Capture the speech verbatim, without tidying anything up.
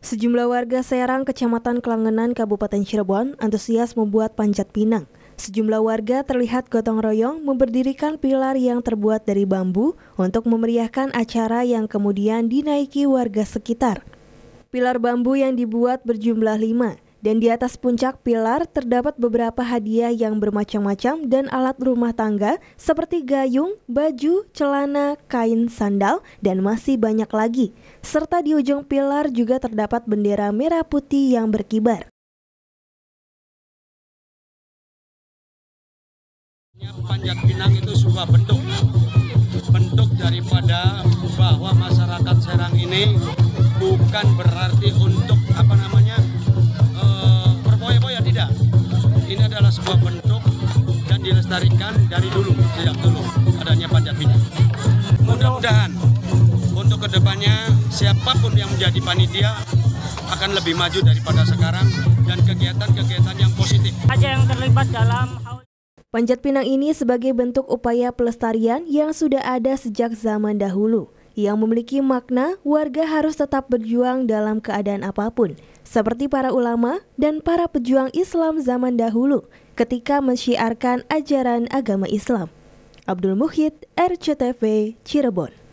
Sejumlah warga Serang, Kecamatan Klangenan, Kabupaten Cirebon, antusias membuat panjat pinang. Sejumlah warga terlihat gotong royong memberdirikan pilar yang terbuat dari bambu untuk memeriahkan acara yang kemudian dinaiki warga sekitar. Pilar bambu yang dibuat berjumlah lima, dan di atas puncak pilar terdapat beberapa hadiah yang bermacam-macam dan alat rumah tangga seperti gayung, baju, celana, kain, sandal, dan masih banyak lagi. Serta di ujung pilar juga terdapat bendera merah putih yang berkibar. Panjat pinang itu sebuah bentuk bentuk daripada bahwa masyarakat Serang ini bukan berarti untuk apa namanya uh, berfoya-foya, tidak. Ini adalah sebuah bentuk dan dilestarikan dari dulu, sejak dulu adanya panjat pinang. Mudah-mudahan untuk kedepannya siapapun yang menjadi panitia akan lebih maju daripada sekarang dan kegiatan-kegiatan yang positif. Aja yang terlibat dalam Panjat pinang ini sebagai bentuk upaya pelestarian yang sudah ada sejak zaman dahulu. Yang memiliki makna warga harus tetap berjuang dalam keadaan apapun, seperti para ulama dan para pejuang Islam zaman dahulu ketika mensyiarkan ajaran agama Islam. Abdul Muhid, R C T V, Cirebon.